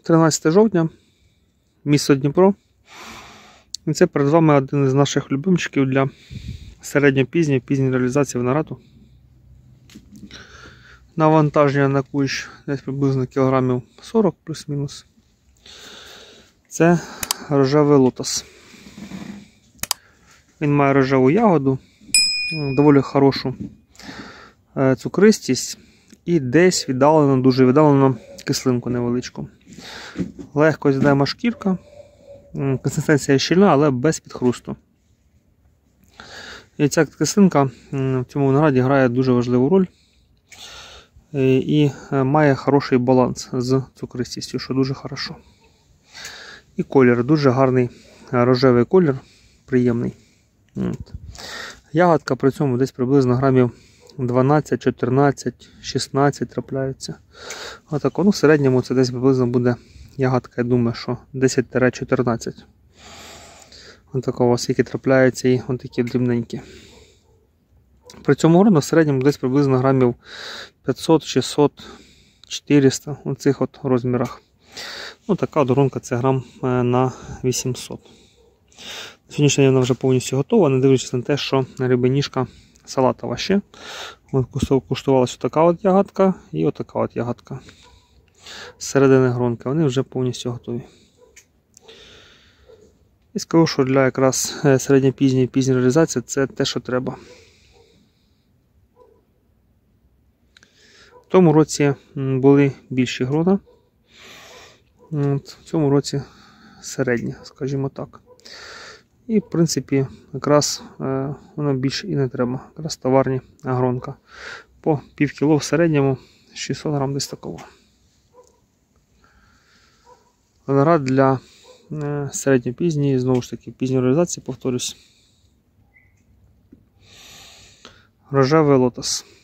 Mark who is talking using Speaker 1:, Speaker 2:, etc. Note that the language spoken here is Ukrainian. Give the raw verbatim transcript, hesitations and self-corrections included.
Speaker 1: тринадцяте жовтня, місто Дніпро. І це перед вами один із наших любимчиків для середньо-пізньої пізньої реалізації винограду. Навантаження на кущ десь приблизно кілограмів сорок плюс-мінус. Це рожевий лотос. Він має рожеву ягоду, доволі хорошу цукристість і десь віддалено, дуже віддалено кислинку невеличку. Легко з'їдаєма шкірка, консистенція щільна, але без підхрусту. І ця кислинка в цьому винограді грає дуже важливу роль і має хороший баланс з цукристістю, що дуже хорошо. І колір, дуже гарний рожевий колір, приємний. От. Ягодка при цьому десь приблизно грамів дванадцять, чотирнадцять, шістнадцять трапляються. Отако, ну в середньому це десь приблизно буде ягодка, я думаю, що десять - чотирнадцять. Отакого, скільки трапляються і отакі дрібненькі. При цьому грону в середньому десь приблизно грамів п'ятсот, шістсот, чотириста у цих от розмірах. Ну така от гронка це грам на вісімсот. Сьогоднішня вона вже повністю готова, не дивлячись на те, що рибеніжка салатова ще. Куштувалася така от ягодка і отака от ягодка. З середини гронки. Вони вже повністю готові. І скажу, що для якраз середньопізньої пізньої реалізації це те, що треба. В тому році були більші грона. От, в цьому році середні, скажімо так. І, в принципі, якраз е, воно більше і не треба. Якраз товарні гронка. По пів кіло в середньому, шістсот грам десь такого. Виноград для е, середньопізньої, знову ж таки, пізньої реалізації, повторюсь. Рожевий лотос.